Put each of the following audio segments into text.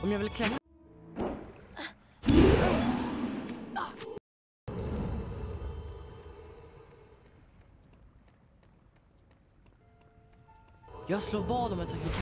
Om jag vill klä... Jag slår vad om jag tar...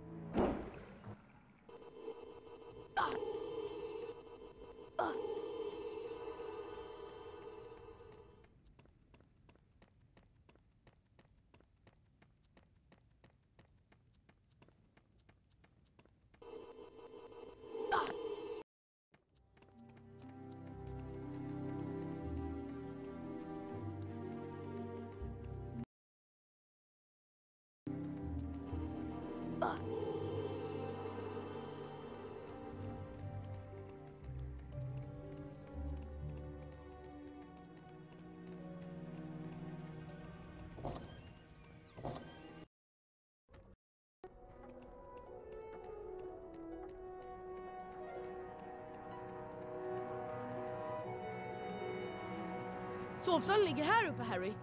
Sovsalen ligger här uppe, Harry.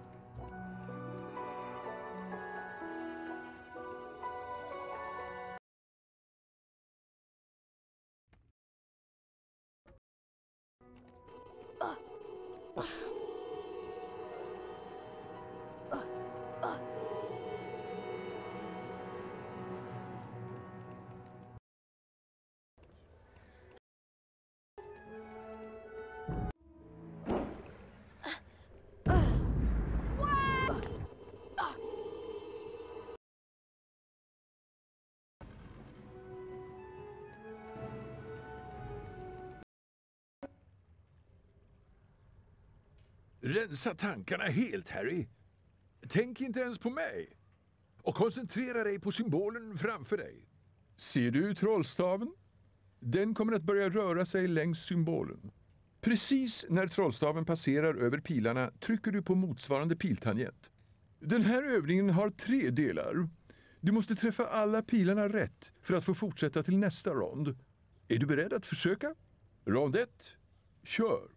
Rensa tankarna helt, Harry. Tänk inte ens på mig. Och koncentrera dig på symbolen framför dig. Ser du trollstaven? Den kommer att börja röra sig längs symbolen. Precis när trollstaven passerar över pilarna trycker du på motsvarande piltangent. Den här övningen har 3 delar. Du måste träffa alla pilarna rätt för att få fortsätta till nästa rond. Är du beredd att försöka? Rond 1. Kör!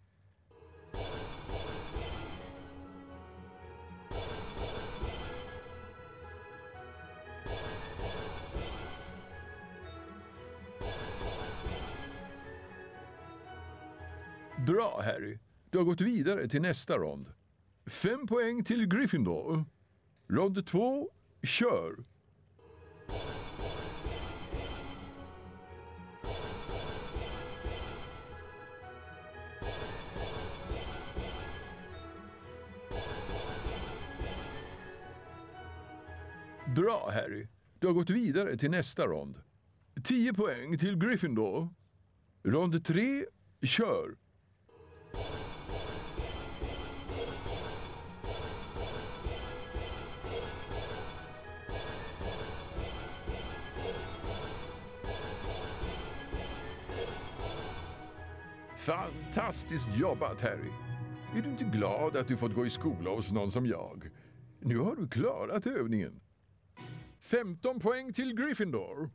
Bra, Harry. Du har gått vidare till nästa rond. 5 poäng till Gryffindor. Rond 2, kör! Bra, Harry. Du har gått vidare till nästa rond. 10 poäng till Gryffindor. Rond 3, kör! Fantastiskt jobbat, Harry. Är du inte glad att du fått gå i skola hos någon som jag? Nu har du klarat övningen. 15 poäng till Gryffindor.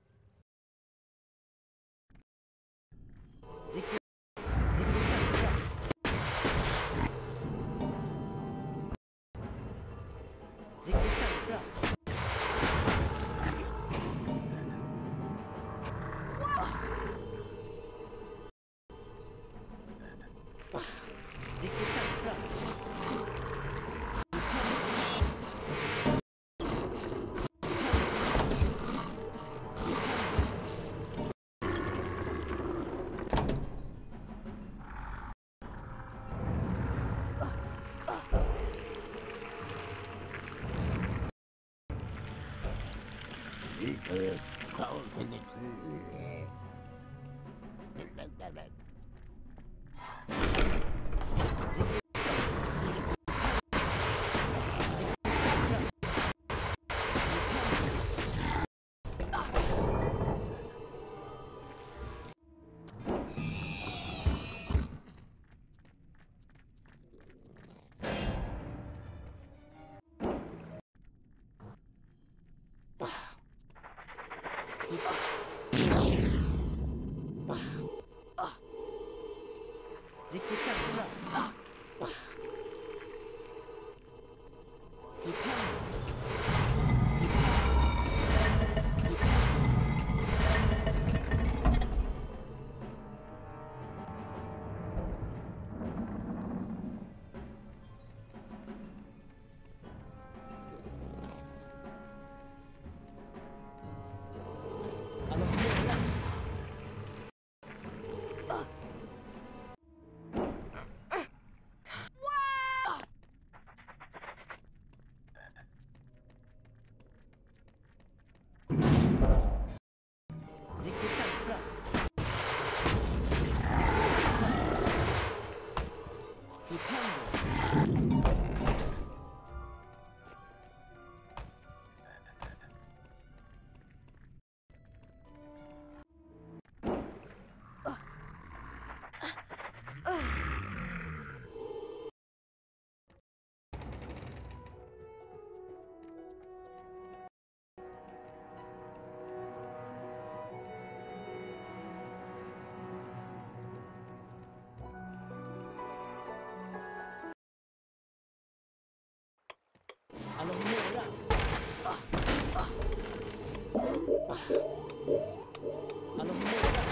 Riktigt känsla. Alla förmåga.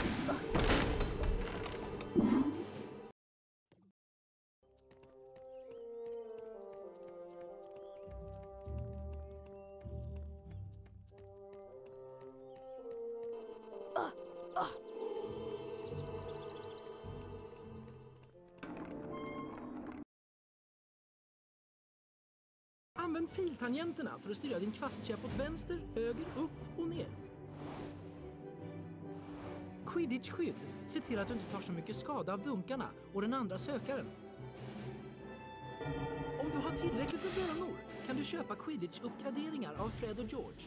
Använd piltangenterna för att styra din kvastkäpp åt vänster, höger, upp och ner. Quidditch-skydd. Se till att du inte tar så mycket skada av dunkarna och den andra sökaren. Om du har tillräckligt med bönor kan du köpa Quidditch-uppgraderingar av Fred och George.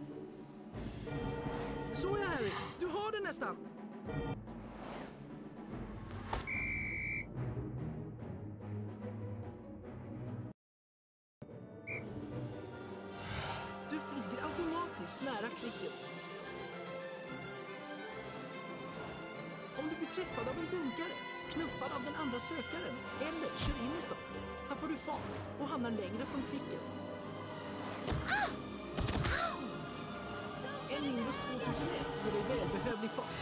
Så ja, Harry, du har det nästan! Du flyger automatiskt nära klicket. Om du blir träffad av en dunkare, knuffad av den andra sökaren eller kör in i saker, tappar du fart och hamnar längre från klicket. En Nimbus 2001 ger dig välbehövlig fart.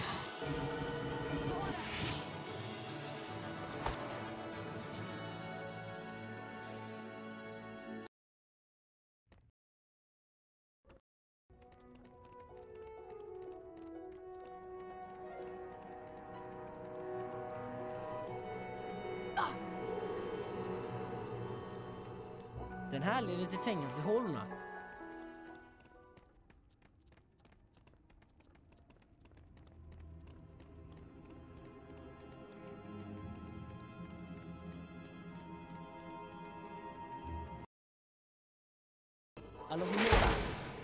Den här leder till fängelsehålorna. Alla förmåga.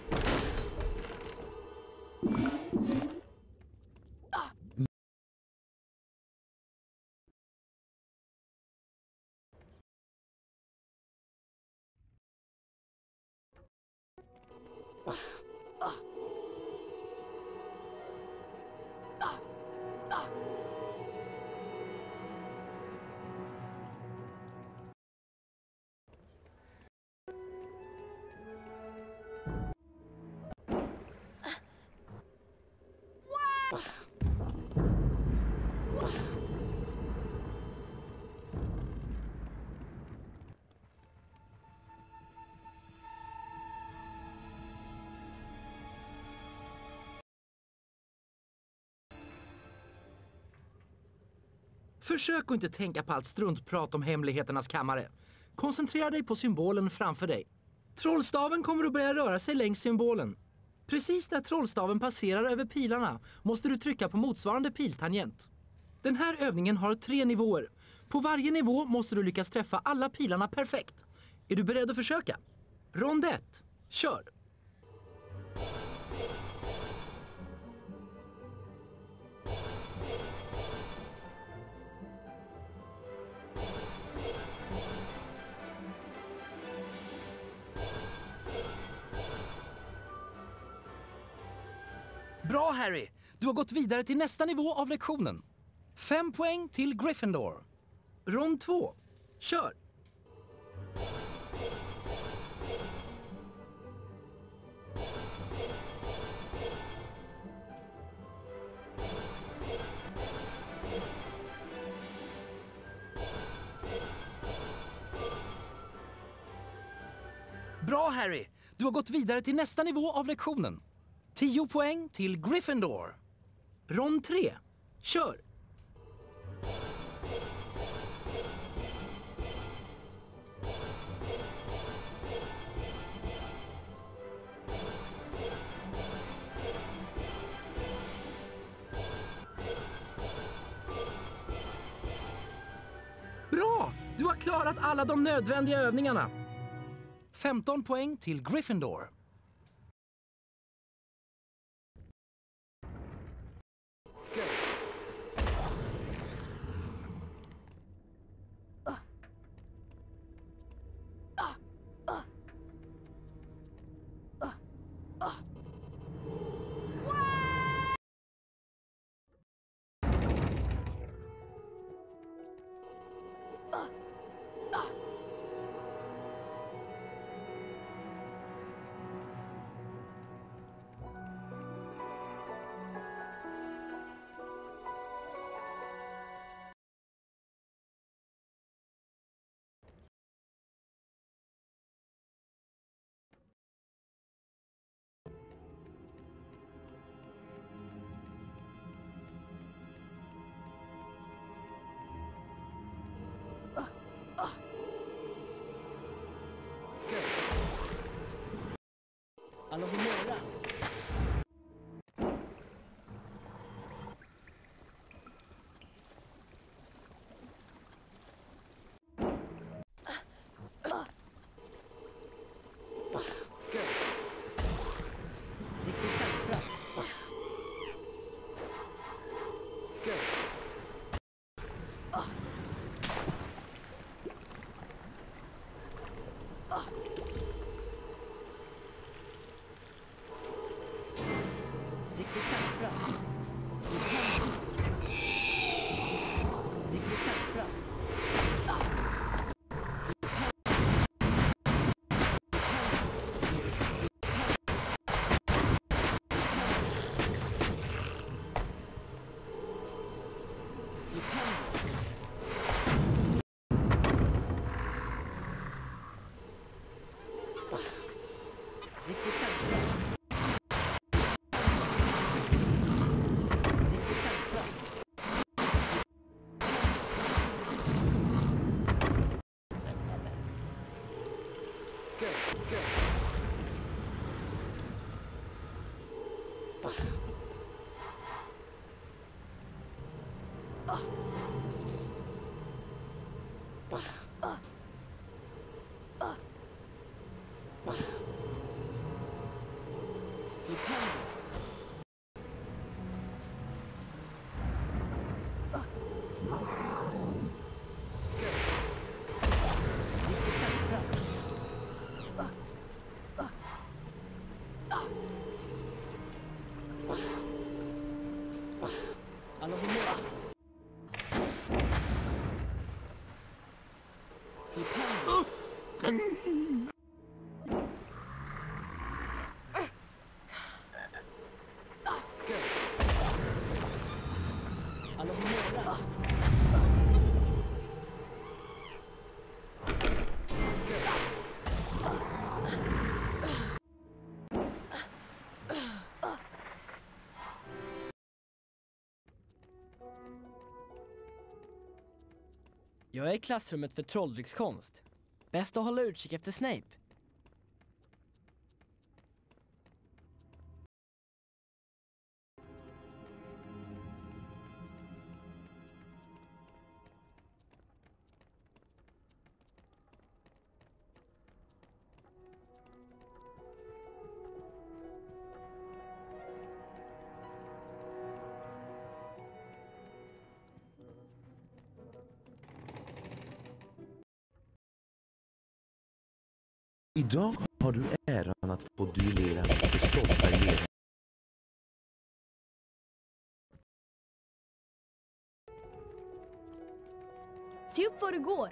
Försök att inte tänka på allt struntprat om hemligheternas kammare. Koncentrera dig på symbolen framför dig. Trollstaven kommer att börja röra sig längs symbolen. Precis när trollstaven passerar över pilarna måste du trycka på motsvarande piltangent. Den här övningen har 3 nivåer. På varje nivå måste du lyckas träffa alla pilarna perfekt. Är du beredd att försöka? Rond 1. Kör! Bra, Harry! Du har gått vidare till nästa nivå av lektionen. 5 poäng till Gryffindor. Rond 2. Kör! Bra, Harry! Du har gått vidare till nästa nivå av lektionen. 10 poäng till Gryffindor. Rond 3. Kör! Bra! Du har klarat alla de nödvändiga övningarna. 15 poäng till Gryffindor. Riktigt säkra. Flytt händer. Riktigt säkra. Riktigt säkra. Riktigt säkra. Skö, skö. Flytt händer. Skö. Riktigt säkra. Alla humör. Flytt händer. Skö. Alla humör. Skö. Jag är i klassrummet för trolldryckskonst. Bäst att hålla utkik efter Snape. Idag har du äran att få duellera med det stolta gäst. Se upp var du går.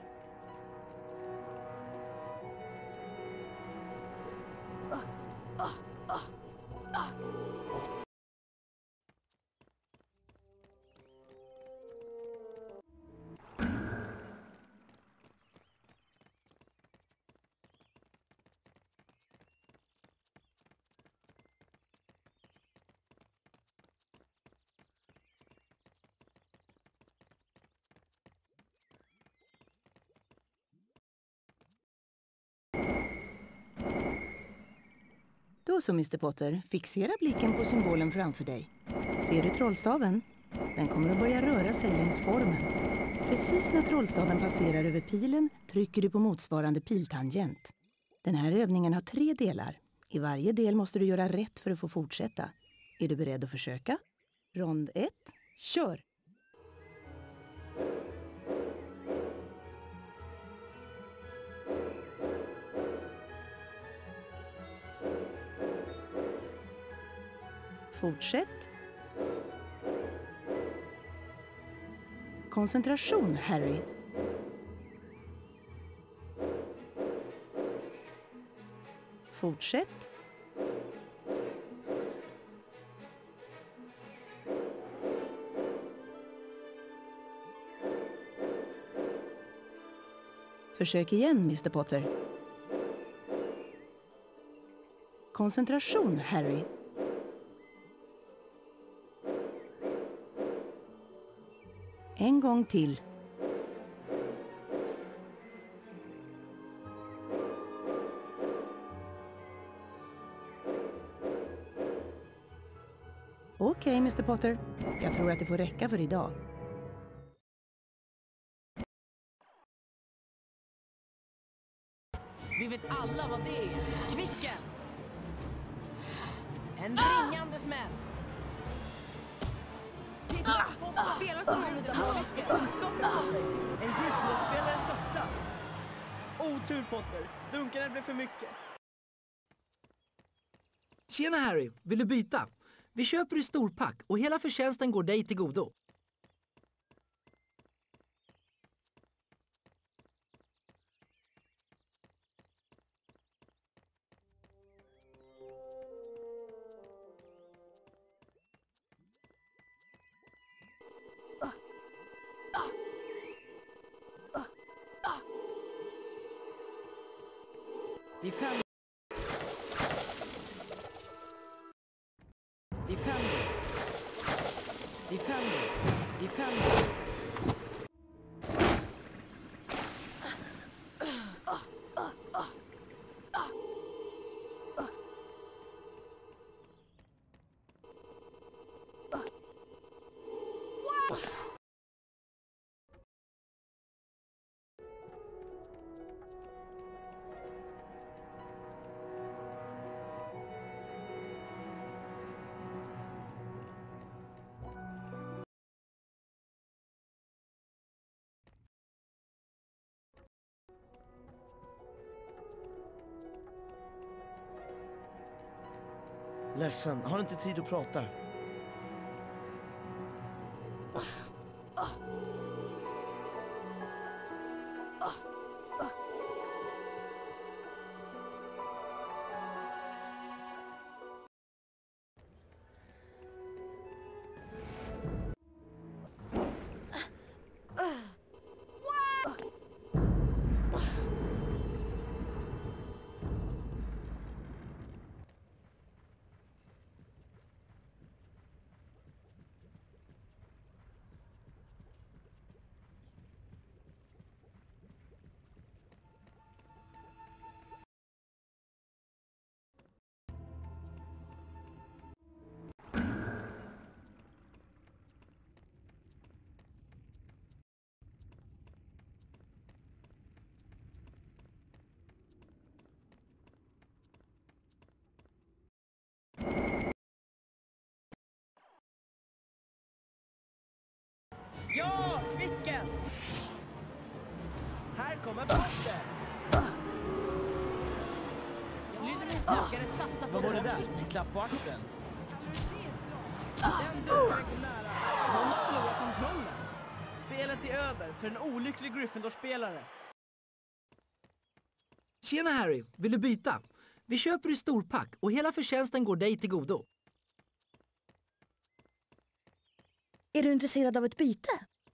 Då så, Mr Potter, fixera blicken på symbolen framför dig. Ser du trollstaven? Den kommer att börja röra sig längs formen. Precis när trollstaven passerar över pilen trycker du på motsvarande piltangent. Den här övningen har 3 delar. I varje del måste du göra rätt för att få fortsätta. Är du beredd att försöka? Rond 1, kör! Fortsätt. Koncentration, Harry. Fortsätt. Försök igen, Mr Potter. Koncentration, Harry. En gång till. Okej, Mr Potter. Jag tror att det får räcka för idag. Vi vet alla vad det är. Kvicken! En ringande smäll. Titta! Spelar som om du inte har magiska kunskaper på sig. En Griffler-spelare störtas. tur Potter. Dunkarna blev för mycket. Tjena Harry, vill du byta? Vi köper i storpack och hela förtjänsten går dig till godo. Defender. Defender. Defender. Defender. Ledsen, har inte tid att prata. Ja, Kvicken! Här kommer Potter! Slytherins jagare satsar på Vad var det där? Kvicken. En klapp på axeln? Den dörren är nära. Någon har förlorat kontrollen. Spelet är över för en olycklig Gryffindor-spelare. Tjena Harry, vill du byta? Vi köper i storpack och hela förtjänsten går dig till godo. Är du intresserad av ett byte?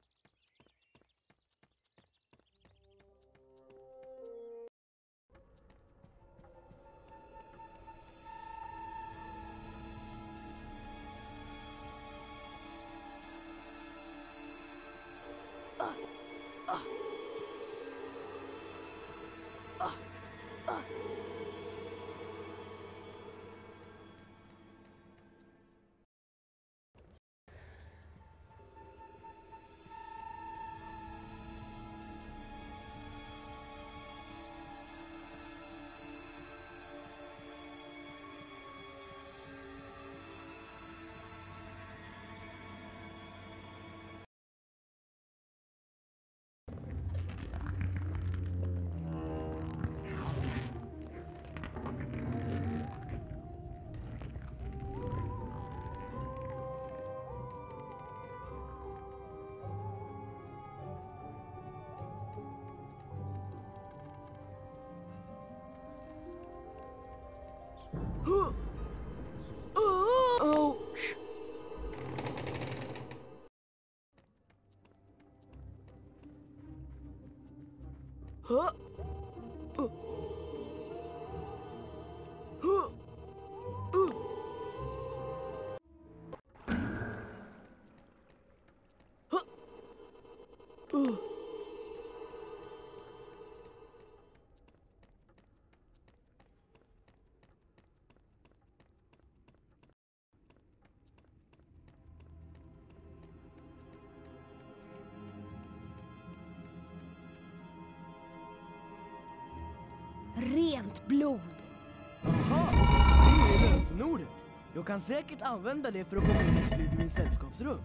Rent blod. Jaha, det är lösenordet. Jag kan säkert använda det för att komma in i Slytherins sällskapsrum.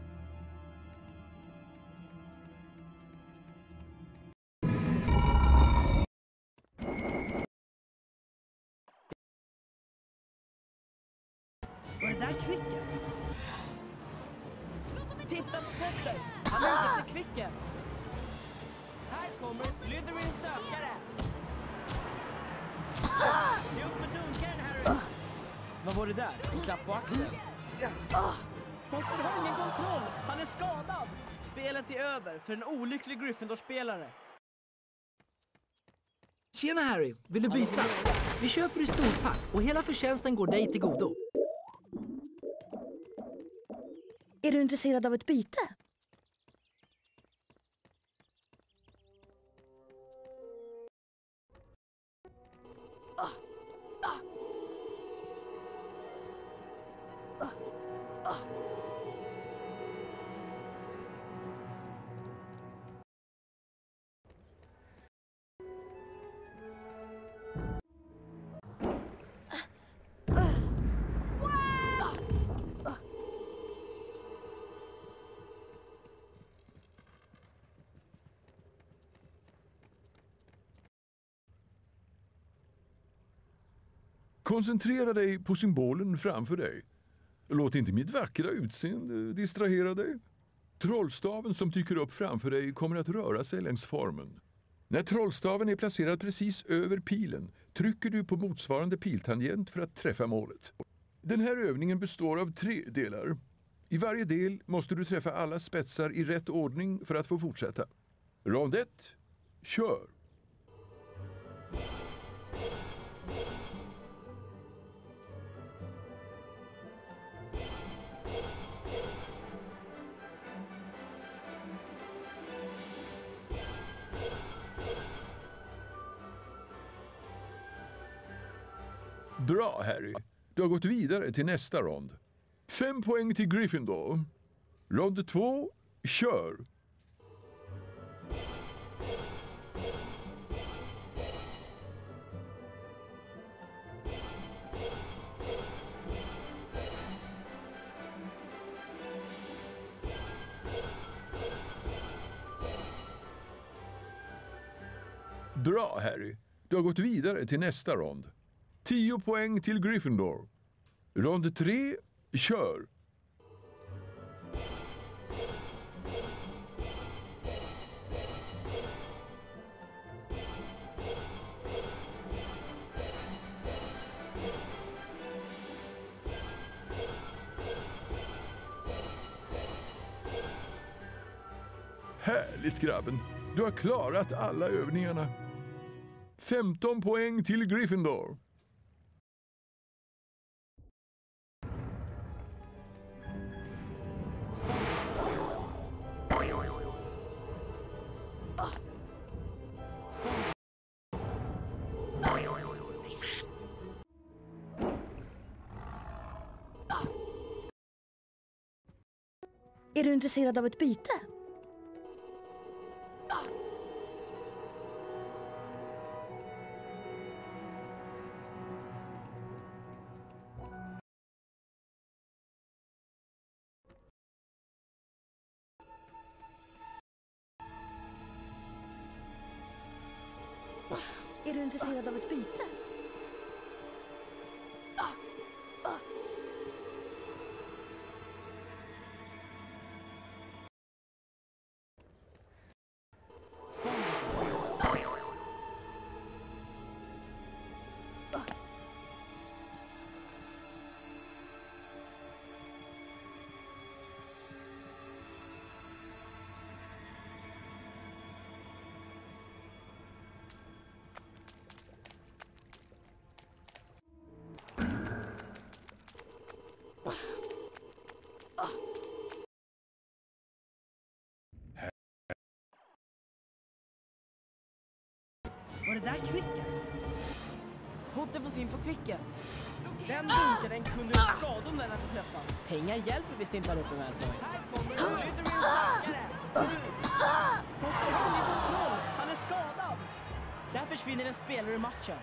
Var det där Kvicken? Titta på Potter! Han är ute efter Kvicken! Här kommer Slytherins sökare! Se upp för dunkaren, Harry! Vad var det där? En klapp på axeln? Potter har ingen kontroll! Han är skadad! Spelet är över för en olycklig Gryffindor-spelare. Tjena Harry, vill du byta? Vi köper i storpack och hela förtjänsten går dig till godo. Är du intresserad av ett byte? Koncentrera dig på symbolen framför dig. Låt inte mitt vackra utseende distrahera dig. Trollstaven som dyker upp framför dig kommer att röra sig längs formen. När trollstaven är placerad precis över pilen trycker du på motsvarande piltangent för att träffa målet. Den här övningen består av 3 delar. I varje del måste du träffa alla spetsar i rätt ordning för att få fortsätta. Rond 1. Kör! Bra, Harry. Du har gått vidare till nästa rond. 5 poäng till Gryffindor. Rond 2, kör! Bra, Harry. Du har gått vidare till nästa rond. 10 poäng till Gryffindor. Rond 3, kör! Härligt, grabben. Du har klarat alla övningarna. 15 poäng till Gryffindor. Är du intresserad av ett byte? Är du intresserad av ett byte? Var det där Kvicken? Potter får sin på Kvicken. Den dunkaren kunde ha skada om den hade träffat. Pengar hjälper visst inte här uppe med Malfoy. Här kommer Slytherins sökare! Potter har ingen kontroll. Han är skadad. Där försvinner en spelare ur matchen.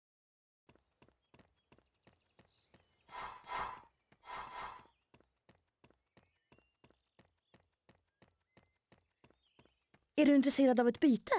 Är du intresserad av ett byte?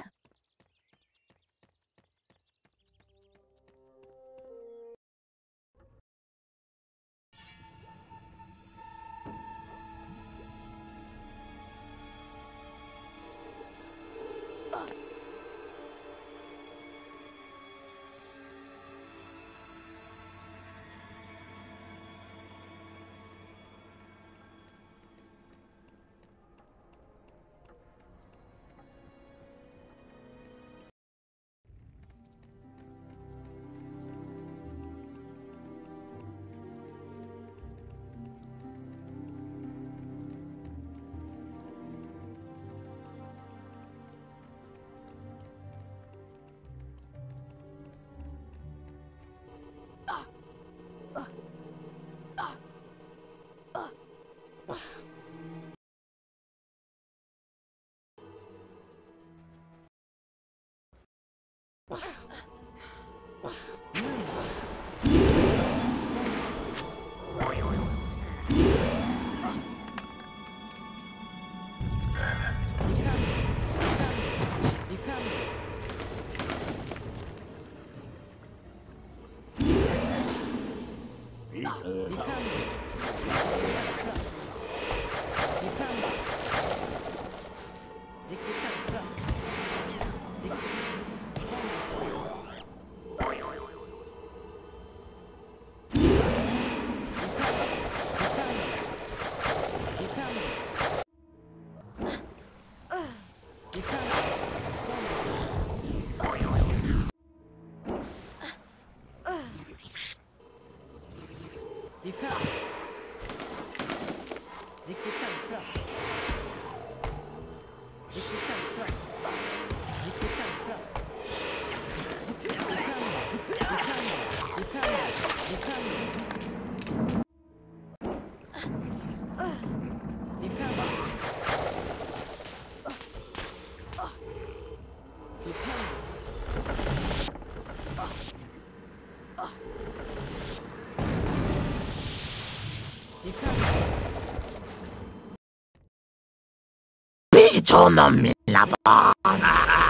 Bit honom mina barn!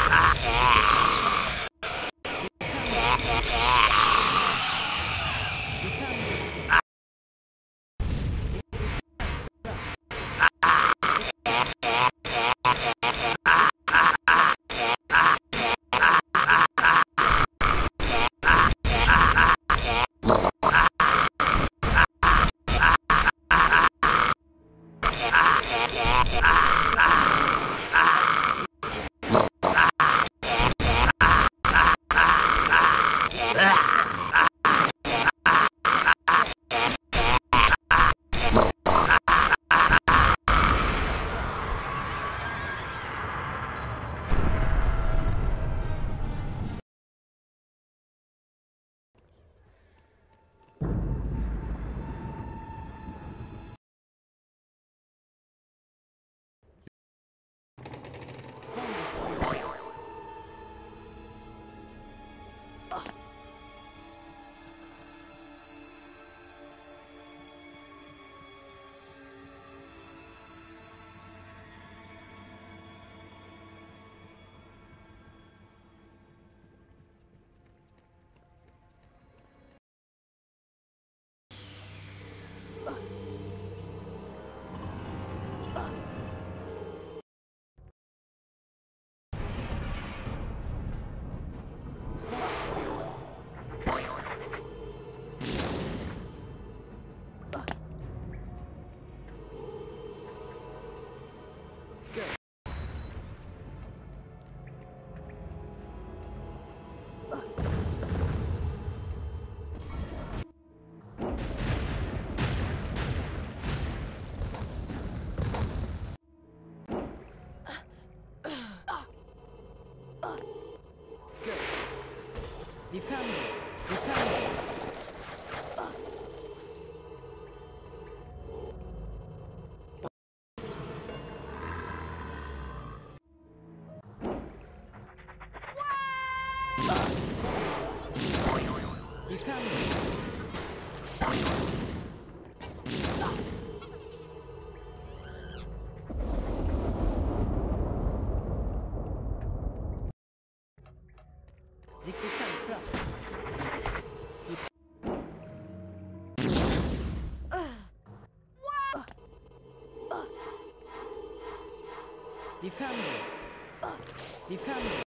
Defender.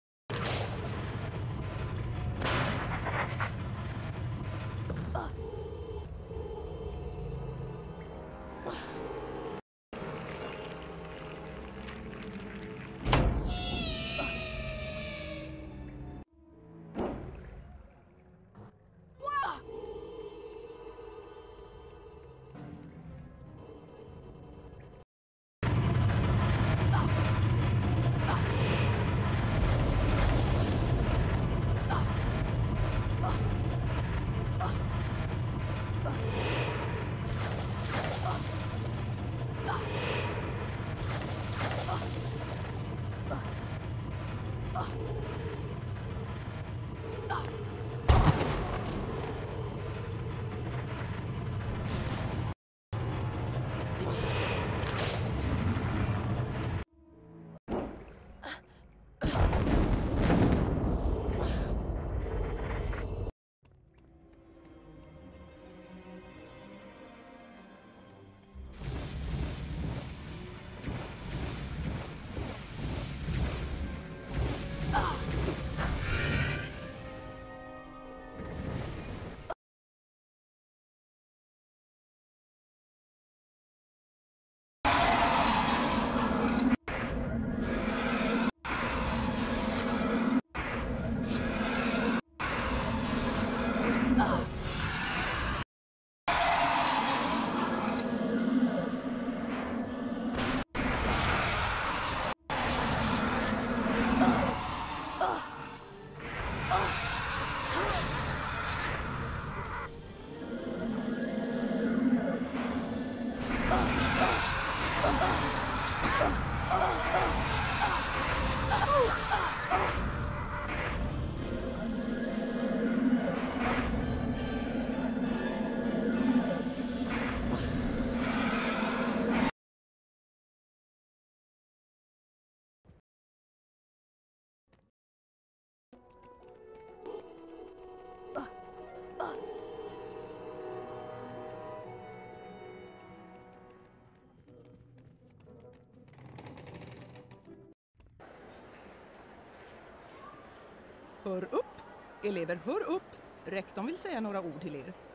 Hör upp! Elever, hör upp! Rektorn vill säga några ord till er.